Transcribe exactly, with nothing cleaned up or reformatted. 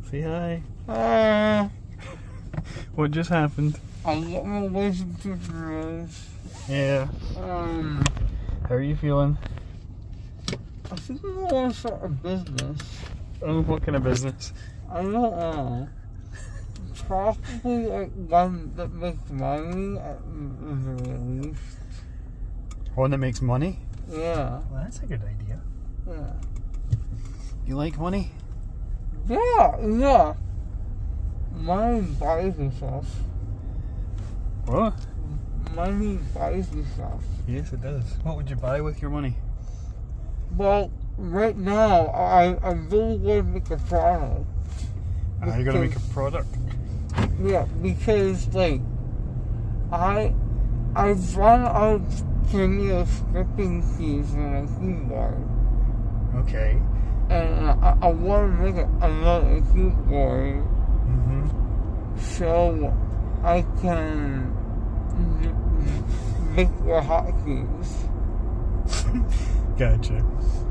Say hi. Uh, What just happened? I got my relationship rose. Yeah. Um, How are you feeling? I think I want to start a business. Oh, what kind of business? I don't know. Probably like one that makes money at the very least. One that makes money? Yeah. Well, that's a good idea. Yeah. You like money? Yeah, yeah. Money buys you stuff. What? Money buys you stuff. Yes, it does. What would you buy with your money? Well, right now, I, I really want to make a product. Are you going to make a product? Yeah, because, like, I, I've run out of cameo scripting keys on my keyboard. Okay. And I, I want to make another keyboard Mm-hmm. so I can make the hotkeys. Gotcha.